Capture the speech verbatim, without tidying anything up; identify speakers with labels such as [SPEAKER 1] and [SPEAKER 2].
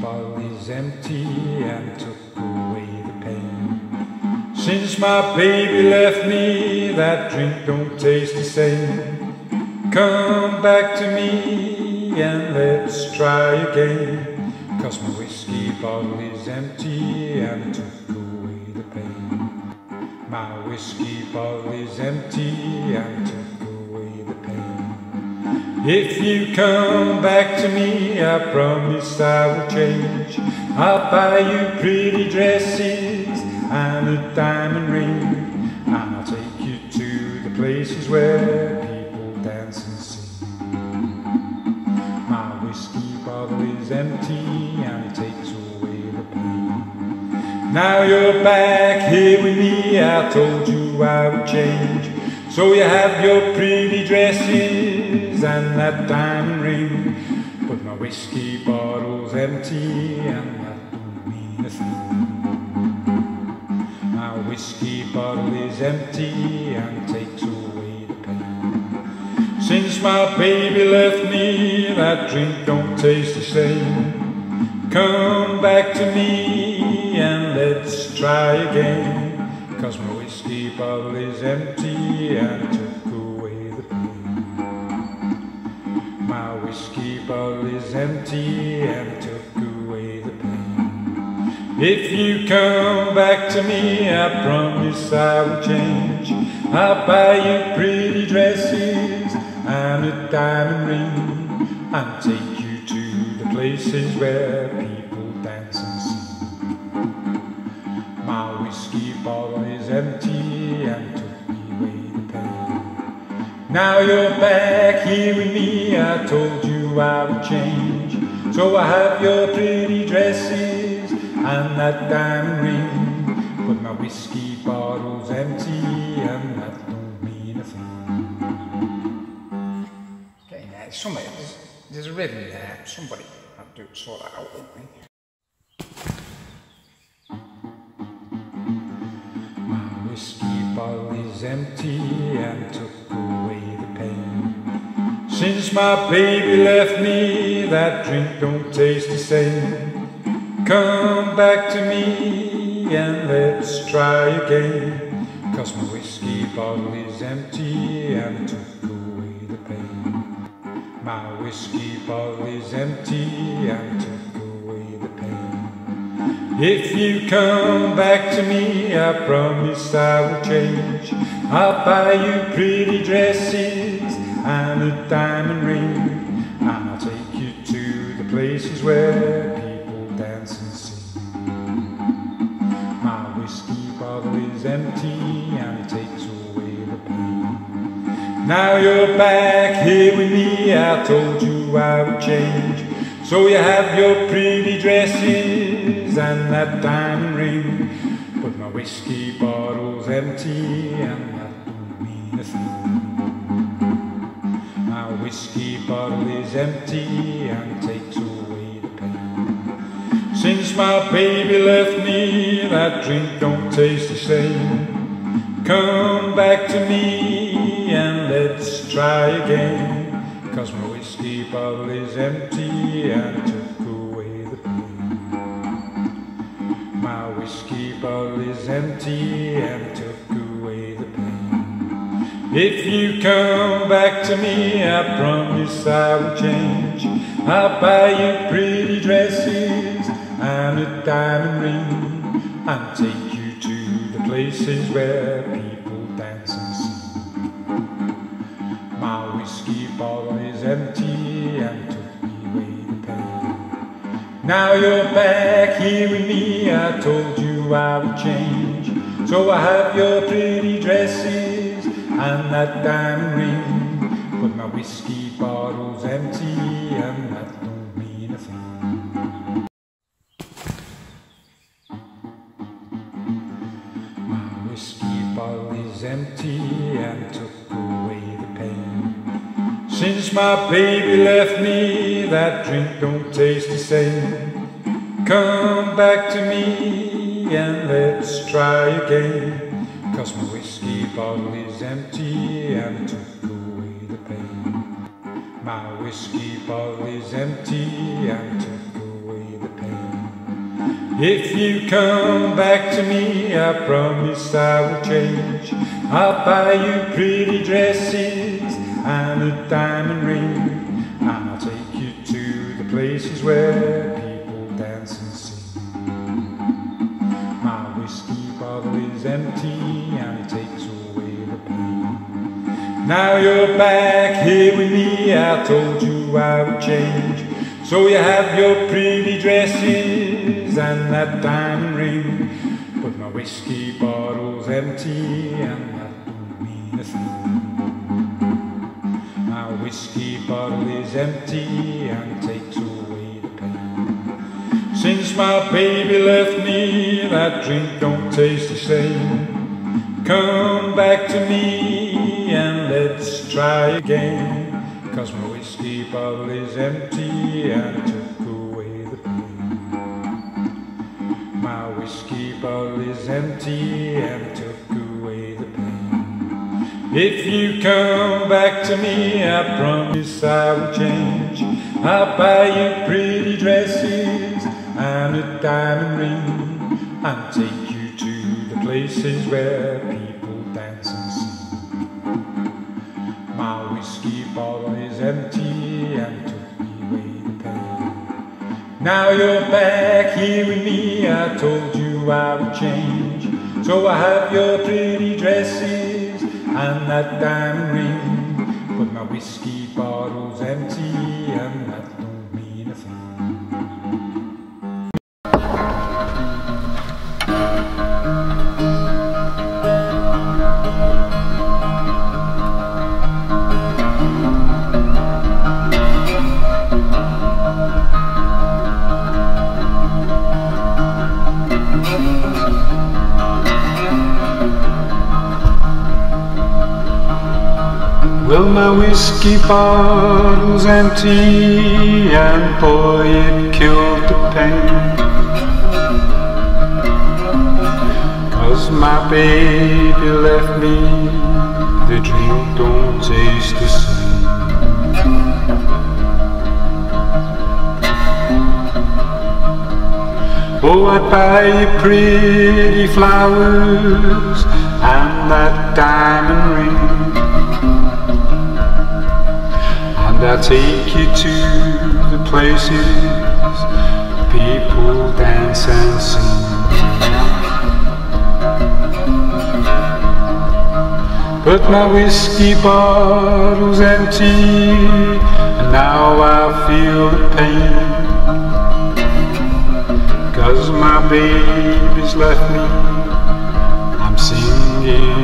[SPEAKER 1] bottle is empty and took away the pain. Since my baby left me, that drink don't taste the same. Come back to me and let's try again, 'cause my whiskey bottle is empty and took away the pain. My whiskey bottle is empty and took away the pain. If you come back to me, I promise I will change. I'll buy you pretty dresses and a diamond ring, and I'll take you to the places where people dance and sing. My whiskey bottle is empty and it takes away the pain. Now you're back here with me, I told you I would change. So you have your pretty dresses and that diamond ring, but my whiskey bottle's empty and that don't mean a thing. My whiskey bottle is empty and takes away the pain. Since my baby left me, that drink don't taste the same. Come back to me and let's try again, 'cause my whiskey bottle is empty and took away the pain. My whiskey bottle is empty and took away the pain. If you come back to me, I promise I will change. I'll buy you pretty dresses and a diamond ring, and take you to the places where people dance and sing. My whiskey bottle is empty and took away the pain. Now you're back here with me, I told you I would change. So I have your pretty dresses and that diamond ring, but my whiskey bottle's empty and that don't mean a thing. Okay, now somebody, there's, there's a rhythm there. Somebody have to sort that out with me. Whiskey bottle is empty and took away the pain. Since my baby left me, that drink don't taste the same. Come back to me and let's try again, 'cause my whiskey bottle is empty and took away the pain. My whiskey bottle is empty and took away the pain. If you come back to me, I promise I will change. I'll buy you pretty dresses and a diamond ring, and I'll take you to the places where people dance and sing. My whiskey bottle is empty and it takes away the pain. Now you're back here with me, I told you I would change. So you have your pretty dresses and that diamond ring, but my whiskey bottle's empty and that don't mean a thing. My whiskey bottle is empty and takes away the pain. Since my baby left me, that drink don't taste the same. Come back to me and let's try again, 'cause my whiskey bottle is empty and took away the pain. My whiskey bottle is empty and took away the pain. If you come back to me, I promise I will change. I'll buy you pretty dresses and a diamond ring, and take you to the places where people dance and sing. My whiskey bottle is empty and took away the pain. Now you're back here with me, I told you I would change. So I have your pretty dresses and that diamond ring, but my whiskey bottle's empty and that don't mean a thing. My whiskey bottle is empty and took away the pain. Since my baby left me, that drink don't taste the same. Come back to me and let's try again, 'cause my whiskey bottle is empty and took away the pain. My whiskey bottle is empty and took away the pain. If you come back to me, I promise I will change. I'll buy you pretty dresses and a diamond ring, and I'll take you to the places where people dance and sing. My whiskey bottle is empty and it takes away the pain. Now you're back here with me, I told you I would change. So you have your pretty dresses and that diamond ring, but my whiskey bottle's empty and that don't mean a thing. My whiskey bottle is empty and it takes away the pain. Since my baby left me, that drink don't taste the same. Come back to me and let's try again, 'cause my whiskey bottle is empty and it took away the pain. My whiskey bottle is empty and it took away the pain. If you come back to me, I promise I will change. I'll buy you pretty dresses and a diamond ring, and take you to the places where people dance and sing. My whiskey bottle is empty and took away the pain. Now you're back here with me, I told you I would change. So I have your pretty dresses and that diamond ring, but my whiskey bottle's empty and that don't mean a thing. Well, my whiskey bottle's empty and boy, it killed the pain, 'cause my baby left me, the drink don't taste the same. Oh, I'd buy you pretty flowers and that diamond ring, I'll take you to the places people dance and sing. But my whiskey bottle's empty and now I feel the pain, 'cause my baby's left me, I'm singing